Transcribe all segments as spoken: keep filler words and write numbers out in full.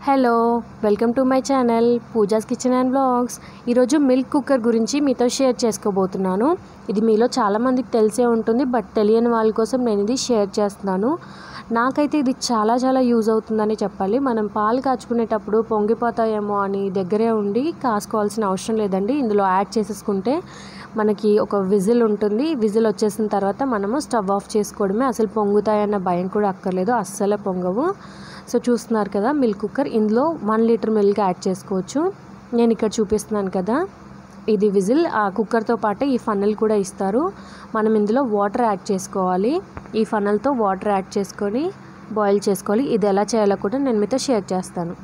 Hello welcome to my channel Pooja's kitchen and blogs. ఈరోజు milk cooker గురించి మీతో share చేసుకోబోతున్నాను. ఇది మీలో చాలామందికి తెలిసే ఉంటుంది, బట్ తెలియని వాళ్ళ కోసం నేను ఇది షేర్ చేస్తున్నాను. నాకైతే ఇది చాలా చాలా యూజ్ అవుతుందని చెప్పాలి. మనం పాలు కాచుకునేటప్పుడు పొంగిపోతాయేమో అని దగ్గరే ఉండి కాసుకోవాల్సిన అవసరం లేదండి. ఇందులో యాడ్ చేసేసుకుంటే మనకి ఒక విజిల్ ఉంటుంది. విజిల్ వచ్చేసిన తర్వాత మనము స్టవ్ ఆఫ్ చేసుకోవడమే. అసలు పొంగుతాయన్న భయం కూడా అక్కర్లేదు, అస్సలే పొంగవు. సో చూస్తున్నారు కదా మిల్క్ కుక్కర్. ఇందులో వన్ లీటర్ మిల్క్ యాడ్ చేసుకోవచ్చు. నేను ఇక్కడ చూపిస్తున్నాను కదా, ఇది విజిల్. ఆ కుక్కర్తో పాటే ఈ ఫన్నెల్ కూడా ఇస్తారు. మనం ఇందులో వాటర్ యాడ్ చేసుకోవాలి. ఈ ఫన్నెల్తో వాటర్ యాడ్ చేసుకొని బాయిల్ చేసుకోవాలి. ఇది ఎలా చేయాలో కూడా నేను మీతో షేర్ చేస్తాను.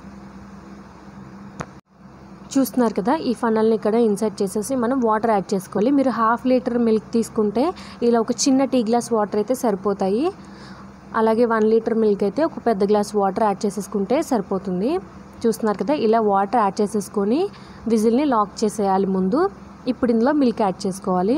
చూస్తున్నారు కదా, ఈ ఫన్నెల్ని ఇక్కడ ఇన్సర్ట్ చేసేసి మనం వాటర్ యాడ్ చేసుకోవాలి. మీరు హాఫ్ లీటర్ మిల్క్ తీసుకుంటే ఇలా ఒక చిన్న టీ గ్లాస్ వాటర్ అయితే సరిపోతాయి. అలాగే వన్ లీటర్ మిల్క్ అయితే ఒక పెద్ద గ్లాస్ వాటర్ యాడ్ చేసేసుకుంటే సరిపోతుంది. చూస్తున్నారు కదా, ఇలా వాటర్ యాడ్ చేసేసుకొని విజిల్ని లాక్ చేసేయాలి ముందు. ఇప్పుడు ఇందులో మిల్క్ యాడ్ చేసుకోవాలి.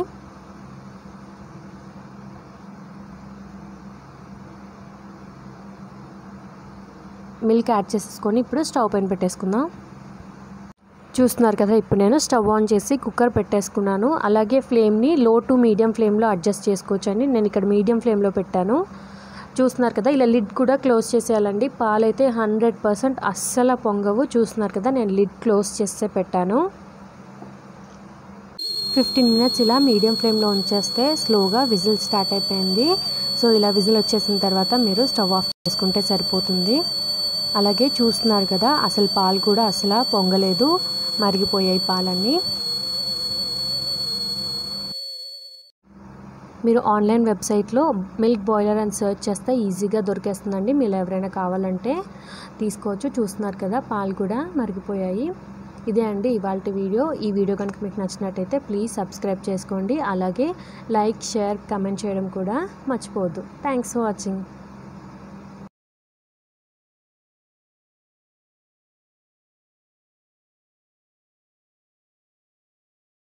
మిల్క్ యాడ్ చేసేసుకొని ఇప్పుడు స్టవ్ పైన పెట్టేసుకుందాం. చూస్తున్నారు కదా, ఇప్పుడు నేను స్టవ్ ఆన్ చేసి కుక్కర్ పెట్టేసుకున్నాను. అలాగే ఫ్లేమ్ని లో టు మీడియం ఫ్లేమ్లో అడ్జస్ట్ చేసుకోవచ్చు అండి. నేను ఇక్కడ మీడియం ఫ్లేమ్లో పెట్టాను. చూస్తున్నారు కదా, ఇలా లిడ్ కూడా క్లోజ్ చేసేయాలండి. పాలైతే హండ్రెడ్ పర్సెంట్ అస్సలు పొంగవు. చూస్తున్నారు కదా, నేను లిడ్ క్లోజ్ చేస్తే పెట్టాను. ఫిఫ్టీన్ మినిట్స్ ఇలా మీడియం ఫ్లేమ్లో ఉంచేస్తే స్లోగా విజిల్ స్టార్ట్ అయిపోయింది. సో ఇలా విజిల్ వచ్చేసిన తర్వాత మీరు స్టవ్ ఆఫ్ చేసుకుంటే సరిపోతుంది. అలాగే చూస్తున్నారు కదా, అసలు పాలు కూడా అసలు పొంగలేదు, మరిగిపోయాయి పాలన్నీ. మీరు ఆన్లైన్ వెబ్సైట్లో మిల్క్ బాయిలర్ అని సెర్చ్ చేస్తే ఈజీగా దొరికేస్తుందండి. మీరు ఎవరైనా కావాలంటే తీసుకోవచ్చు. చూస్తున్నారు కదా, పాలు కూడా మరిగిపోయాయి. ఇదే అండి ఇవాల్టి వీడియో. ఈ వీడియో కనుక మీకు నచ్చినట్టయితే ప్లీజ్ సబ్స్క్రైబ్ చేసుకోండి. అలాగే లైక్, షేర్, కమెంట్ చేయడం కూడా మర్చిపోవద్దు. Thanks for watching.